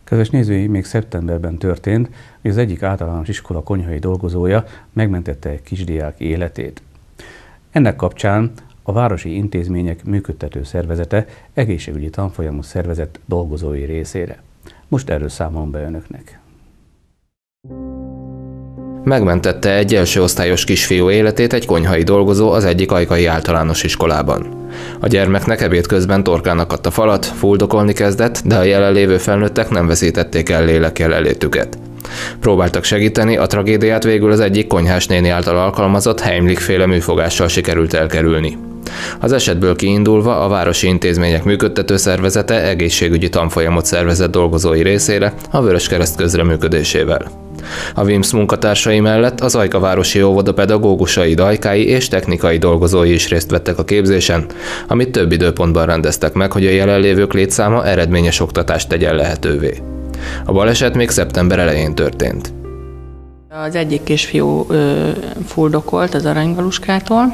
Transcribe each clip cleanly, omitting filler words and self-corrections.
Kedves nézői, még szeptemberben történt, hogy az egyik általános iskola konyhai dolgozója megmentette egy kisdiák életét. Ennek kapcsán a városi intézmények működtető szervezete egészségügyi tanfolyamot szervezett dolgozói részére. Most erről számolom be önöknek. Megmentette egy első osztályos kisfiú életét egy konyhai dolgozó az egyik ajkai általános iskolában. A gyermeknek ebéd közben torkán akadt a falat, fuldokolni kezdett, de a jelenlévő felnőttek nem veszítették el lélek jelenlétüket. Próbáltak segíteni, a tragédiát végül az egyik konyhás néni által alkalmazott Heimlich-féle műfogással sikerült elkerülni. Az esetből kiindulva a városi intézmények működtető szervezete egészségügyi tanfolyamot szervezett dolgozói részére a Vöröskereszt közreműködésével. A VIMSZ munkatársai mellett az Ajka városi óvoda pedagógusai, dajkái és technikai dolgozói is részt vettek a képzésen, amit több időpontban rendeztek meg, hogy a jelenlévők létszáma eredményes oktatást tegyen lehetővé. A baleset még szeptember elején történt. Az egyik kisfiú fuldokolt az Aranygaluskától.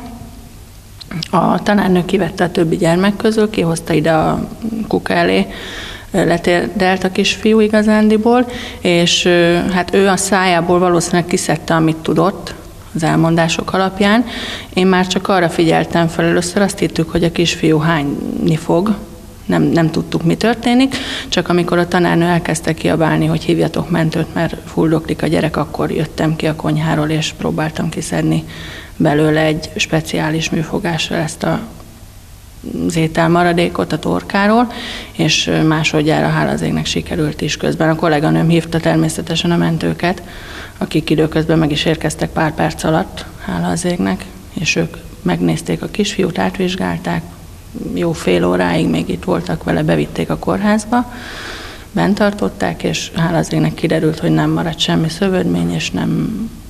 A tanárnő kivette a többi gyermek közül, kihozta ide a kuka elé, letérdelt a kisfiú igazándiból, és hát ő a szájából valószínűleg kiszedte, amit tudott az elmondások alapján. Én már csak arra figyeltem fel először, azt hittük, hogy a kisfiú hányni fog, nem tudtuk, mi történik, csak amikor a tanárnő elkezdte kiabálni, hogy hívjatok mentőt, mert fuldoklik a gyerek, akkor jöttem ki a konyháról, és próbáltam kiszedni belőle egy speciális műfogással ezt az ételmaradékot a torkáról, és másodjára hála az égnek sikerült is közben. A kolléganőm hívta természetesen a mentőket, akik időközben meg is érkeztek pár perc alatt, hála az égnek, és ők megnézték a kisfiút, átvizsgálták, jó fél óráig még itt voltak vele, bevitték a kórházba, bent tartották, és hála az égnek kiderült, hogy nem maradt semmi szövődmény, és nem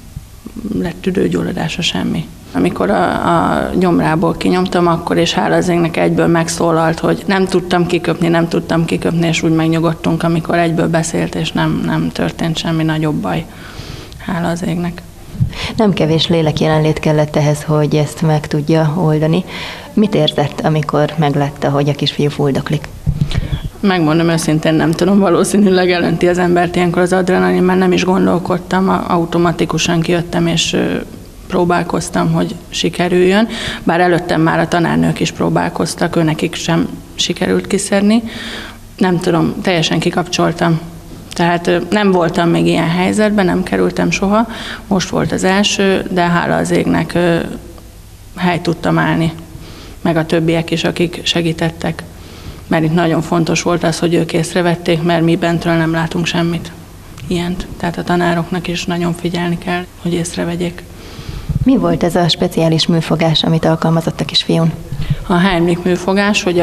lett tüdőgyulladása, semmi. Amikor a gyomrából kinyomtam, akkor és hála az égnek egyből megszólalt, hogy nem tudtam kiköpni, és úgy megnyugodtunk, amikor egyből beszélt, és nem történt semmi nagyobb baj. Hála az égnek. Nem kevés lélek jelenlét kellett ehhez, hogy ezt meg tudja oldani. Mit érzett, amikor meglátta, hogy a kisfiú fuldoklik? Megmondom őszintén, nem tudom, valószínűleg elönti az embert ilyenkor az adrenalin, mert nem is gondolkodtam, automatikusan kijöttem, és próbálkoztam, hogy sikerüljön. Bár előttem már a tanárnők is próbálkoztak, nekik sem sikerült kiszedni. Nem tudom, teljesen kikapcsoltam. Tehát nem voltam még ilyen helyzetben, nem kerültem soha. Most volt az első, de hála az égnek helyt tudtam állni. Meg a többiek is, akik segítettek. Mert itt nagyon fontos volt az, hogy ők észrevették, mert mi bentről nem látunk semmit ilyent. Tehát a tanároknak is nagyon figyelni kell, hogy észrevegyék. Mi volt ez a speciális műfogás, amit alkalmazott a kisfiún? A Heimlich műfogás, hogy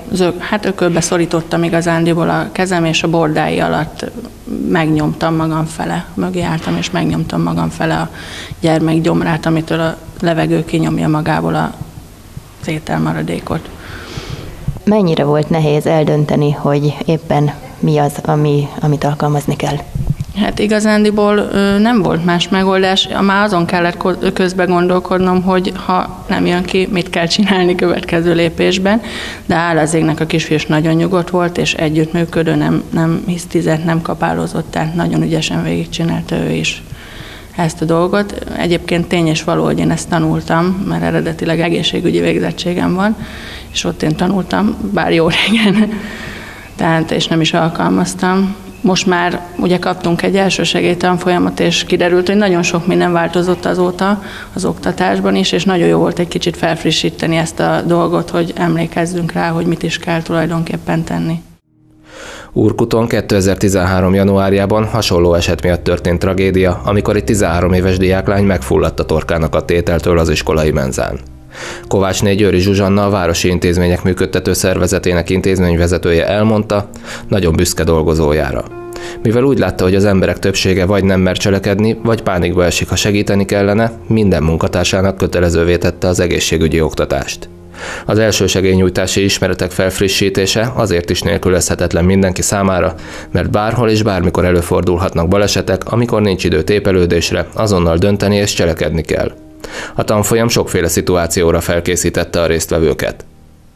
ökölbe szorítottam igazándiból a kezem, és a bordái alatt megnyomtam magam fele, mögé álltam, és megnyomtam magam fele a gyermek gyomrát, amitől a levegő kinyomja magából az ételmaradékot. Mennyire volt nehéz eldönteni, hogy éppen mi az, amit alkalmazni kell? Hát igazándiból nem volt más megoldás. Már azon kellett közben gondolkodnom, hogy ha nem jön ki, mit kell csinálni következő lépésben. De hála az égnek a kisfiú nagyon nyugodt volt, és együttműködő, nem hisztizett, nem kapálózott, tehát nagyon ügyesen végigcsinálta ő is ezt a dolgot. Egyébként tény és való, hogy én ezt tanultam, mert eredetileg egészségügyi végzettségem van, és ott én tanultam, bár jó régen, tehát és nem is alkalmaztam. Most már ugye kaptunk egy elsősegélytanfolyamot, és kiderült, hogy nagyon sok minden változott azóta az oktatásban is, és nagyon jó volt egy kicsit felfrissíteni ezt a dolgot, hogy emlékezzünk rá, hogy mit is kell tulajdonképpen tenni. Urkuton 2013. januárjában hasonló eset miatt történt tragédia, amikor egy 13 éves diáklány megfulladt a torkának a tételtől az iskolai menzán. Kovácsné Győri Zsuzsanna, a városi intézmények működtető szervezetének intézményvezetője elmondta, nagyon büszke dolgozójára. Mivel úgy látta, hogy az emberek többsége vagy nem mer cselekedni, vagy pánikba esik, ha segíteni kellene, minden munkatársának kötelezővé tette az egészségügyi oktatást. Az elsősegélynyújtási ismeretek felfrissítése azért is nélkülözhetetlen mindenki számára, mert bárhol és bármikor előfordulhatnak balesetek, amikor nincs idő tépelődésre, azonnal dönteni és cselekedni kell. A tanfolyam sokféle szituációra felkészítette a résztvevőket.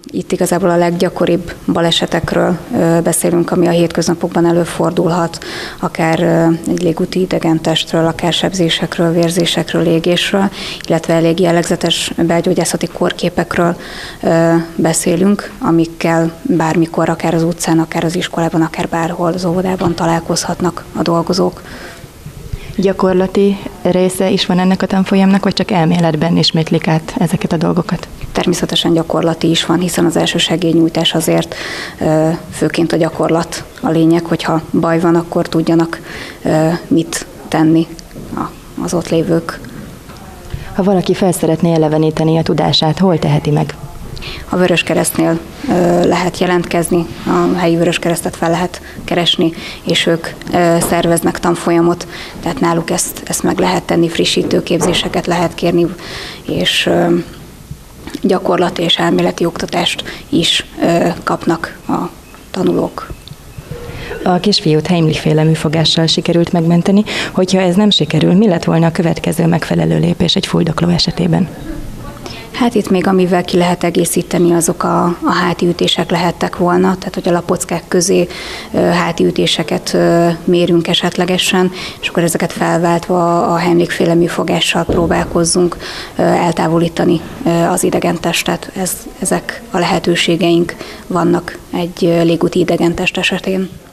Itt igazából a leggyakoribb balesetekről beszélünk, ami a hétköznapokban előfordulhat, akár egy légúti idegentestről, akár sebzésekről, vérzésekről, égésről, illetve elég jellegzetes belgyógyászati kórképekről beszélünk, amikkel bármikor, akár az utcán, akár az iskolában, akár bárhol az óvodában találkozhatnak a dolgozók. Gyakorlati része is van ennek a tanfolyamnak, vagy csak elméletben ismétlik át ezeket a dolgokat? Természetesen gyakorlati is van, hiszen az elsősegélynyújtás azért főként a gyakorlat a lényeg, hogyha baj van, akkor tudjanak mit tenni az ott lévők. Ha valaki fel szeretné eleveníteni a tudását, hol teheti meg? A Vöröskeresztnél lehet jelentkezni, a helyi Vöröskeresztet fel lehet keresni, és ők szerveznek tanfolyamot, tehát náluk ezt meg lehet tenni, frissítő képzéseket lehet kérni, és gyakorlati és elméleti oktatást is kapnak a tanulók. A kisfiút Heimlich-féle műfogással sikerült megmenteni, hogyha ez nem sikerül, mi lett volna a következő megfelelő lépés egy fuldokló esetében? Hát itt még amivel ki lehet egészíteni, azok a háti ütések lehettek volna, tehát hogy a lapockák közé háti ütéseket mérünk esetlegesen, és akkor ezeket felváltva a Heimlich-féle műfogással próbálkozzunk eltávolítani az idegentestet. Ezek a lehetőségeink vannak egy légúti idegentest esetén.